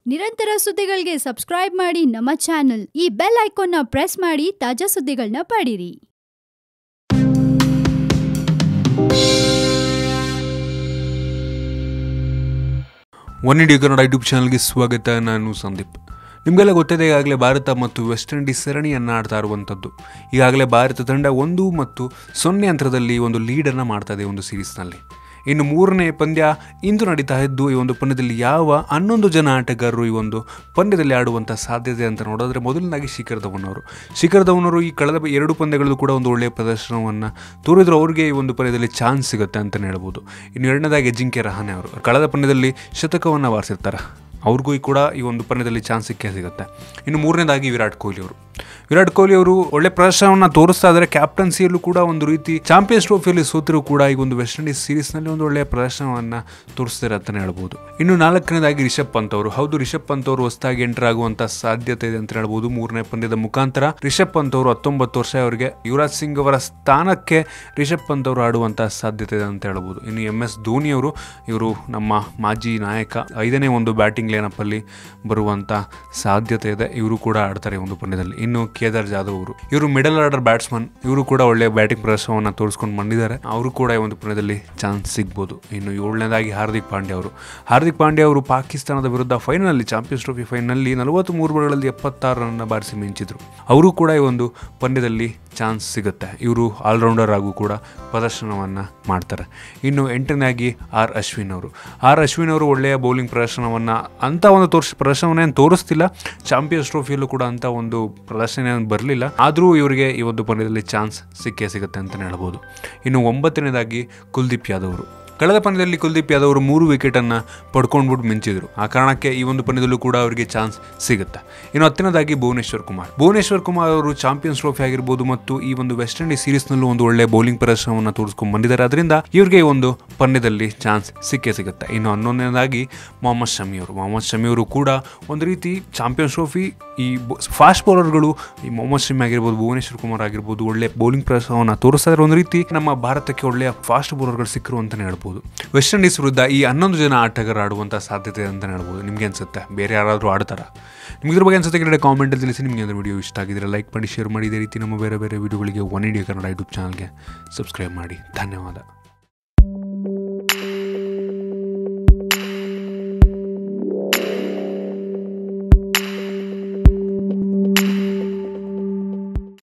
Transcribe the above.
ನಿರಂತರ ಸುದ್ದಿಗಳಿಗೆ ಸಬ್ಸ್ಕ್ರೈಬ್ ಮಾಡಿ ನಮ್ಮ ಚಾನೆಲ್. ಈ ಬೆಲ್ ಐಕಾನ್ನ ಪ್ರೆಸ್ ಮಾಡಿ ತಾಜಾ ಸುದ್ದಿಗಳನ್ನ ಪಡೀರಿ. ಒನ್ ಇಂಡಿಯಾ ಕನ್ನಡ ಯೂಟ್ಯೂಬ್ ಚಾನಲ್ಗೆ ಸ್ವಾಗತ. ನಾನು ಸಂದೀಪ್. ನಿಮಗೆಲ್ಲ ಗೊತ್ತಿದೆ, ಈಗಾಗಲೇ ಭಾರತ ಮತ್ತು ವೆಸ್ಟ್ ಇಂಡೀಸ್ ಸರಣಿಯನ್ನು ಆಡ್ತಾ ಇರುವಂಥದ್ದು. ಈಗಾಗಲೇ ಭಾರತ ತಂಡ 1-0 ಅಂತರದಲ್ಲಿ ಒಂದು ಲೀಡನ್ನು ಮಾಡ್ತಾ ಇದೆ ಒಂದು ಸೀರೀಸ್ನಲ್ಲಿ. ಇನ್ನು ಮೂರನೇ ಪಂದ್ಯ ಇಂದು ನಡೀತಾ ಇದ್ದು, ಈ ಒಂದು ಪಂದ್ಯದಲ್ಲಿ ಯಾವ 11 ಜನ ಆಟಗಾರರು ಈ ಒಂದು ಪಂದ್ಯದಲ್ಲಿ ಆಡುವಂಥ ಸಾಧ್ಯತೆ ಅಂತ ನೋಡಿದ್ರೆ, ಮೊದಲನಾಗಿ ಶಿಖರ್ ಧವನ್ ಅವರು ಈ ಕಳೆದ 2 ಪಂದ್ಯಗಳಲ್ಲೂ ಕೂಡ ಒಂದು ಒಳ್ಳೆಯ ಪ್ರದರ್ಶನವನ್ನು ತೋರಿದ್ರು. ಅವ್ರಿಗೆ ಈ ಒಂದು ಪಂದ್ಯದಲ್ಲಿ ಚಾನ್ಸ್ ಸಿಗುತ್ತೆ ಅಂತಲೇ ಹೇಳ್ಬೋದು. ಇನ್ನು ಎರಡನೇದಾಗಿ ಅಜಿಂಕ್ಯ ರಹಾನೆ ಅವರು ಕಳೆದ ಪಂದ್ಯದಲ್ಲಿ ಶತಕವನ್ನು ಬಾರಿಸಿರ್ತಾರೆ, ಅವ್ರಿಗೂ ಕೂಡ ಈ ಒಂದು ಪಂದ್ಯದಲ್ಲಿ ಚಾನ್ಸ್ ಸಿಗುತ್ತೆ. ಇನ್ನು ಮೂರನೇದಾಗಿ ವಿರಾಟ್ ಕೊಹ್ಲಿ ಅವರು ಒಳ್ಳೆ ಪ್ರದರ್ಶನವನ್ನು ತೋರಿಸ್ತಾ ಇದ್ದಾರೆ. ಕ್ಯಾಪ್ಟನ್ಸಿಯಲ್ಲೂ ಕೂಡ ಒಂದು ರೀತಿ ಚಾಂಪಿಯನ್ಸ್ ಟ್ರೋಫಿಯಲ್ಲಿ ಸೋತಿರು ಕೂಡ ಈ ಒಂದು ವೆಸ್ಟ್ ಇಂಡೀಸ್ ಸೀರೀಸ್ನಲ್ಲಿ ಒಂದು ಒಳ್ಳೆಯ ಪ್ರದರ್ಶನವನ್ನು ತೋರಿಸ್ತಾರೆ ಅಂತಲೇ ಹೇಳ್ಬೋದು. ಇನ್ನು ನಾಲ್ಕನೇದಾಗಿ ರಿಷಬ್ ಪಂತ್ ಅವರು ಹೊಸದಾಗಿ ಎಂಟರ್ ಆಗುವಂಥ ಸಾಧ್ಯತೆ ಇದೆ ಅಂತ ಹೇಳ್ಬೋದು. ಮೂರನೇ ಪಂದ್ಯದ ಮುಖಾಂತರ ರಿಷಬ್ ಪಂತ್ ಅವರು 19 ವರ್ಷ, ಅವರಿಗೆ ಯುವರಾಜ್ ಸಿಂಗ್ ಅವರ ಸ್ಥಾನಕ್ಕೆ ರಿಷಬ್ ಪಂತ್ ಅವರು ಆಡುವಂಥ ಸಾಧ್ಯತೆ ಇದೆ ಅಂತ ಹೇಳ್ಬೋದು. ಇನ್ನು MS ಧೋನಿ ಇವರು ನಮ್ಮ ಮಾಜಿ ನಾಯಕ, 5ನೇ ಒಂದು ಬ್ಯಾಟಿಂಗ್ ಲೈನಪ್ ಅಲ್ಲಿ ಬರುವಂಥ ಸಾಧ್ಯತೆ ಇದೆ. ಇವರು ಕೂಡ ಆಡ್ತಾರೆ ಒಂದು ಪಂದ್ಯದಲ್ಲಿ. ಇನ್ನು ಕೇದಾರ್ ಜಾಧವ್ ಇವರು ಮಿಡಲ್ ಆರ್ಡರ್ ಬ್ಯಾಟ್ಸ್ಮನ್, ಇವರು ಕೂಡ ಒಳ್ಳೆಯ ಬ್ಯಾಟಿಂಗ್ ಪ್ರದರ್ಶನವನ್ನು ತೋರಿಸ್ಕೊಂಡು ಬಂದಿದ್ದಾರೆ. ಅವರು ಕೂಡ ಈ ಒಂದು ಪಂದ್ಯದಲ್ಲಿ ಚಾನ್ಸ್ ಸಿಗ್ಬೋದು. ಇನ್ನು 7ನೇದಾಗಿ ಹಾರ್ದಿಕ್ ಪಾಂಡ್ಯ ಅವರು ಪಾಕಿಸ್ತಾನದ ವಿರುದ್ಧ ಫೈನಲ್, ಚಾಂಪಿಯನ್ಸ್ ಟ್ರೋಫಿ ಫೈನಲ್ 43 ಬಾಲ್ಗಳಲ್ಲಿ 76 ರನ್ ಬಾರಿಸಿ ಮಿಂಚಿದ್ರು. ಅವರು ಕೂಡ ಈ ಒಂದು ಪಂದ್ಯದಲ್ಲಿ ಚಾನ್ಸ್ ಸಿಗುತ್ತೆ. ಇವರು ಆಲ್ರೌಂಡರ್ ಆಗೂ ಕೂಡ ಪ್ರದರ್ಶನವನ್ನು ಮಾಡ್ತಾರೆ. ಇನ್ನು 8ನೇದಾಗಿ ಆರ್ ಅಶ್ವಿನ್ ಅವರು ಒಳ್ಳೆಯ ಬೌಲಿಂಗ್ ಪ್ರದರ್ಶನವನ್ನು ಅಂಥ ಒಂದು ಪ್ರದರ್ಶನವನ್ನೇನು ತೋರಿಸ್ತಿಲ್ಲ. ಚಾಂಪಿಯನ್ಸ್ ಟ್ರೋಫಿಯಲ್ಲೂ ಕೂಡ ಅಂಥ ಒಂದು ಪ್ರದರ್ಶನ ಬರಲಿಲ್ಲ, ಆದರೂ ಇವರಿಗೆ ಈ ಒಂದು ಪಂದ್ಯದಲ್ಲಿ ಚಾನ್ಸ್ ಸಿಗುತ್ತೆ ಅಂತಲೇ ಹೇಳ್ಬೋದು. ಇನ್ನು 9ನೇದಾಗಿ ಕುಲ್ದೀಪ್ ಯಾದವ್ ಕಳೆದ ಪಂದ್ಯದಲ್ಲಿ ಕುಲ್ದೀಪ್ ಯಾದವ್ ಅವರು 3 ವಿಕೆಟನ್ನು ಪಡ್ಕೊಂಡ್ಬಿಟ್ಟು ಮಿಂಚಿದ್ರು. ಆ ಕಾರಣಕ್ಕೆ ಈ ಒಂದು ಪಂದ್ಯದಲ್ಲೂ ಕೂಡ ಅವರಿಗೆ ಚಾನ್ಸ್ ಸಿಗುತ್ತೆ. ಇನ್ನು 10ನೇದಾಗಿ ಭುವನೇಶ್ವರ್ ಕುಮಾರ್ ಅವರು ಚಾಂಪಿಯನ್ಸ್ ಟ್ರೋಫಿ ಆಗಿರ್ಬೋದು ಮತ್ತು ಈ ಒಂದು ವೆಸ್ಟ್ ಇಂಡೀಸ್ ಸೀರೀಸ್ನಲ್ಲೂ ಒಂದು ಒಳ್ಳೆ ಬೌಲಿಂಗ್ ಪ್ರದರ್ಶನವನ್ನು ತೋರಿಸ್ಕೊಂಡು ಬಂದಿದ್ದಾರೆ. ಅದರಿಂದ ಇವರಿಗೆ ಈ ಒಂದು ಪಂದ್ಯದಲ್ಲಿ ಚಾನ್ಸ್ ಸಿಗುತ್ತೆ. ಇನ್ನು 11ನೇದಾಗಿ ಮೊಹಮ್ಮದ್ ಶಮಿ ಅವರು ಕೂಡ ಒಂದು ರೀತಿ ಚಾಂಪಿಯನ್ಸ್ ಟ್ರೋಫಿ ಈ ಫಾಸ್ಟ್ ಬೌಲರ್ಗಳು, ಈ ಮೊಹಮ್ಮದ್ ಶಮಿ ಆಗಿರ್ಬೋದು, ಭುವನೇಶ್ವರ್ ಕುಮಾರ್ ಆಗಿರ್ಬೋದು, ಒಳ್ಳೆ ಬೌಲಿಂಗ್ ಪ್ರದರ್ಶನವನ್ನು ತೋರಿಸ್ತಾ ಇದ್ದಾರೆ. ಒಂದು ರೀತಿ ನಮ್ಮ ಭಾರತಕ್ಕೆ ಒಳ್ಳೆಯ ಫಾಸ್ಟ್ ಬೌಲರ್ಗಳು ಸಿಕ್ಕರು ಅಂತಲೇ ಹೇಳ್ಬೋದು. ವೆಸ್ಟ್ ಇಂಡೀಸ್ ವಿರುದ್ಧ ಈ 11 ಜನ ಆಟಗಾರರು ಆಡುವಂಥ ಸಾಧ್ಯತೆ ಅಂತ ಹೇಳ್ಬೋದು. ನಿಮ್ಗೆ ಅನ್ಸುತ್ತೆ ಬೇರೆ ಯಾರಾದರೂ ಆಡ್ತಾರಾ? ನಿಮ್ಗೆ ಇದ್ರ ಬಗ್ಗೆ ಅನ್ಸುತ್ತೆ ಕೆಳಗಡೆ ಕಾಮೆಂಟಲ್ಲಿ ತಿಳಿಸಿ. ನಿಮಗೆ ಅಂದರೆ ವಿಡಿಯೋ ಇಷ್ಟ ಆಗಿದ್ರೆ ಲೈಕ್ ಮಾಡಿ, ಶೇರ್ ಮಾಡಿ. ಇದೇ ರೀತಿ ನಮ್ಮ ಬೇರೆ ವಿಡಿಯೋಗಳಿಗೆ ಒನ್ ಇಂಡಿಯಾ ಕನ್ನಡ ಯೂಟ್ಯೂಬ್ ಚಾನಲ್ಗೆ ಸಬ್ಸ್ಕ್ರೈಬ್ ಮಾಡಿ. ಧನ್ಯವಾದ.